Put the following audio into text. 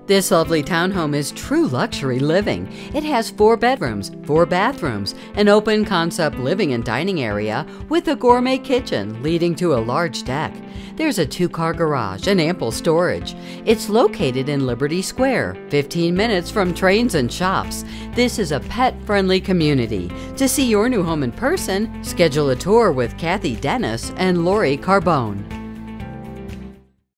This lovely townhome is true luxury living. It has 4 bedrooms, 4 bathrooms, an open concept living and dining area with a gourmet kitchen leading to a large deck. There's a 2-car garage and ample storage. It's located in Liberty Square, 15 minutes from trains and shops. This is a pet-friendly community. To see your new home in person, schedule a tour with Cathy, Denis, and Lori Carbone.